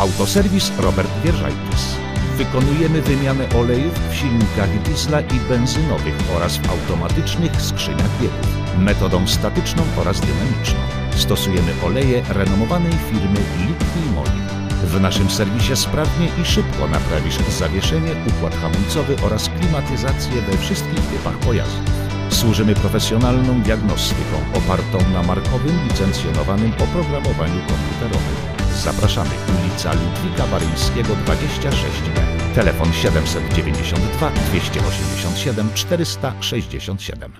Autoserwis Robert Wierzajtis. Wykonujemy wymianę olejów w silnikach diesla i benzynowych oraz w automatycznych skrzyniach biegów, metodą statyczną oraz dynamiczną. Stosujemy oleje renomowanej firmy Lipki Moli. W naszym serwisie sprawnie i szybko naprawisz zawieszenie, układ hamulcowy oraz klimatyzację we wszystkich typach pojazdów. Służymy profesjonalną diagnostyką opartą na markowym, licencjonowanym oprogramowaniu komputerowym. Zapraszamy, ulica Ludwika Baryńskiego 26B. Telefon 792 287 467.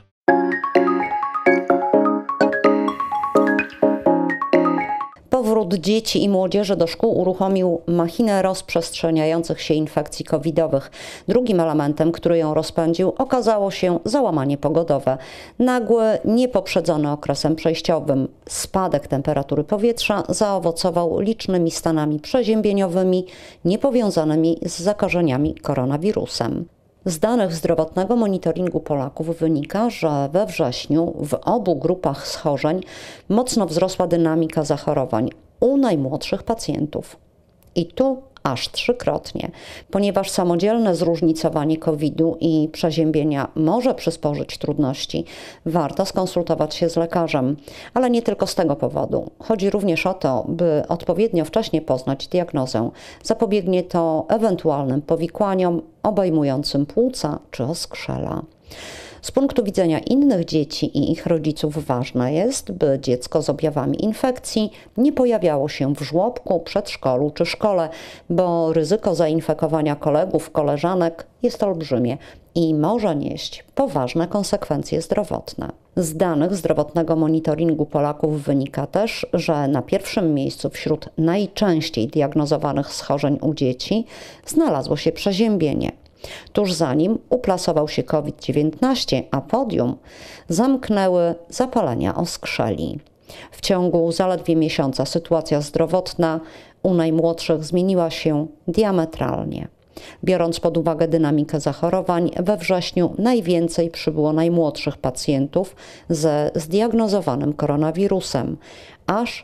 Powrót dzieci i młodzieży do szkół uruchomił machinę rozprzestrzeniających się infekcji covidowych. Drugim elementem, który ją rozpędził, okazało się załamanie pogodowe. Nagły, niepoprzedzony okresem przejściowym spadek temperatury powietrza zaowocował licznymi stanami przeziębieniowymi niepowiązanymi z zakażeniami koronawirusem. Z danych zdrowotnego monitoringu Polaków wynika, że we wrześniu w obu grupach schorzeń mocno wzrosła dynamika zachorowań u najmłodszych pacjentów. I tu aż trzykrotnie, ponieważ samodzielne zróżnicowanie COVID-u i przeziębienia może przysporzyć trudności, warto skonsultować się z lekarzem. Ale nie tylko z tego powodu. Chodzi również o to, by odpowiednio wcześnie poznać diagnozę. Zapobiegnie to ewentualnym powikłaniom obejmującym płuca czy oskrzela. Z punktu widzenia innych dzieci i ich rodziców ważne jest, by dziecko z objawami infekcji nie pojawiało się w żłobku, przedszkolu czy szkole, bo ryzyko zainfekowania kolegów, koleżanek jest olbrzymie i może nieść poważne konsekwencje zdrowotne. Z danych zdrowotnego monitoringu Polaków wynika też, że na pierwszym miejscu wśród najczęściej diagnozowanych schorzeń u dzieci znalazło się przeziębienie. Tuż za nim uplasował się COVID-19, a podium zamknęły zapalenia oskrzeli. W ciągu zaledwie miesiąca sytuacja zdrowotna u najmłodszych zmieniła się diametralnie. Biorąc pod uwagę dynamikę zachorowań, we wrześniu najwięcej przybyło najmłodszych pacjentów ze zdiagnozowanym koronawirusem, aż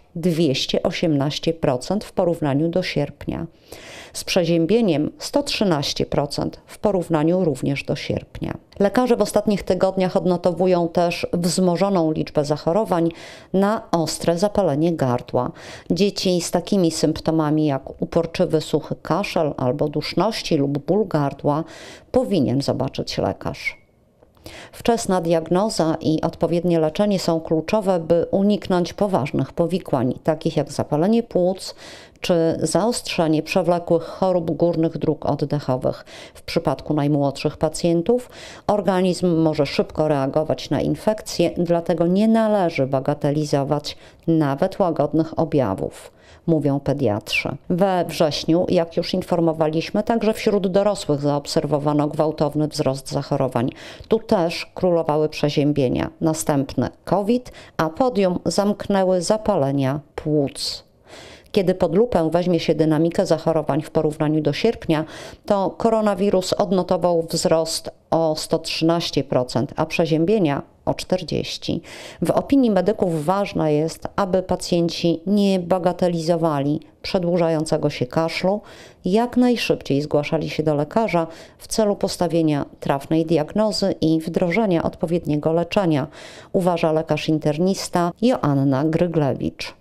218% w porównaniu do sierpnia. Z przeziębieniem 113% w porównaniu również do sierpnia. Lekarze w ostatnich tygodniach odnotowują też wzmożoną liczbę zachorowań na ostre zapalenie gardła. Dzieci z takimi symptomami jak uporczywy suchy kaszel albo duszności lub ból gardła powinien zobaczyć lekarz. Wczesna diagnoza i odpowiednie leczenie są kluczowe, by uniknąć poważnych powikłań, takich jak zapalenie płuc czy zaostrzenie przewlekłych chorób górnych dróg oddechowych. W przypadku najmłodszych pacjentów organizm może szybko reagować na infekcje, dlatego nie należy bagatelizować nawet łagodnych objawów, mówią pediatrzy. We wrześniu, jak już informowaliśmy, także wśród dorosłych zaobserwowano gwałtowny wzrost zachorowań. Tu też królowały przeziębienia. Następny COVID, a podium zamknęły zapalenia płuc. Kiedy pod lupę weźmie się dynamikę zachorowań w porównaniu do sierpnia, to koronawirus odnotował wzrost o 113%, a przeziębienia o 40%. W opinii medyków ważne jest, aby pacjenci nie bagatelizowali przedłużającego się kaszlu, jak najszybciej zgłaszali się do lekarza w celu postawienia trafnej diagnozy i wdrożenia odpowiedniego leczenia, uważa lekarz internista Joanna Gryglewicz.